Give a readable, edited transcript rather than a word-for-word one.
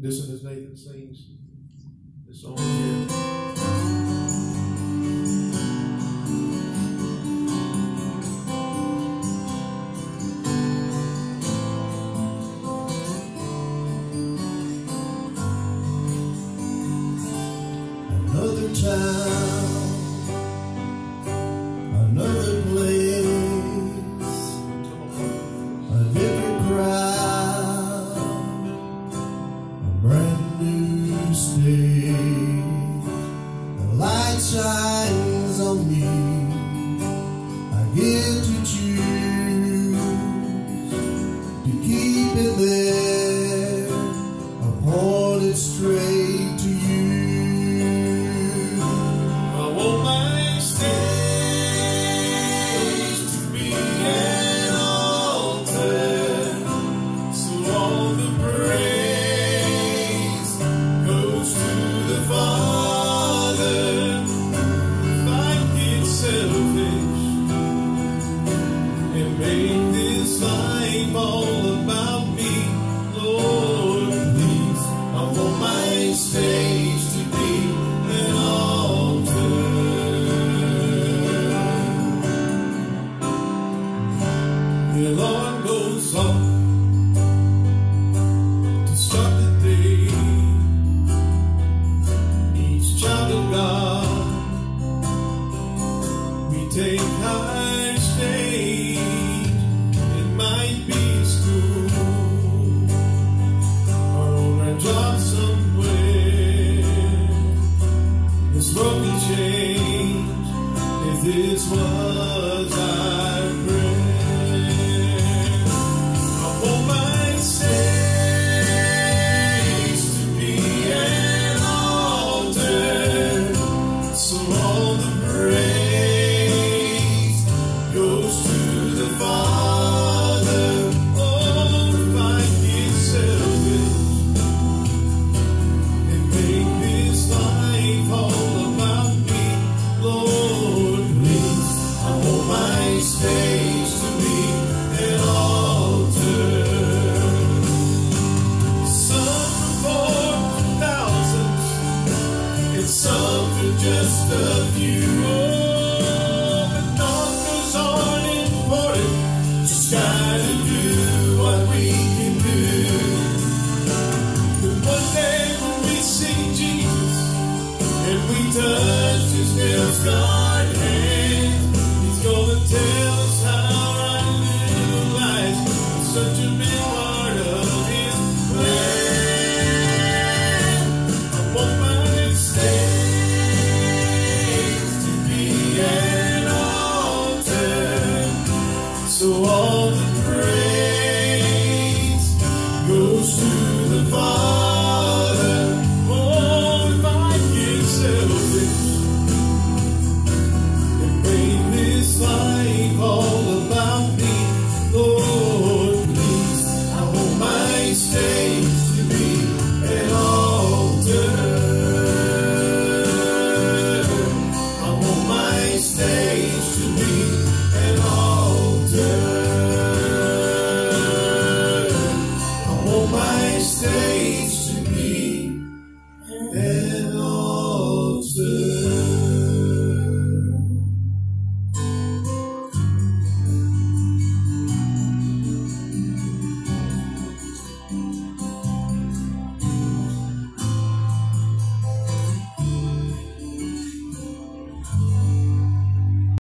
Listen as Nathan sings this song here. Another town, another place, a different crowd, a brand new stage. The light shines on me, I get to choose to keep it there, or point it straight to you. The alarm goes off to start the day. Each child of God, we take high stage. It might be school or on our job somewhere. This world will change if this was our prayer. Just a few, but numbers aren't important. Just gotta do what we can do. And one day when we see Jesus and we touch His nail-scarred hand, He's gonna tell us how our little lives are such a big part of His plan. I want my stay. So all the praise goes to the Father.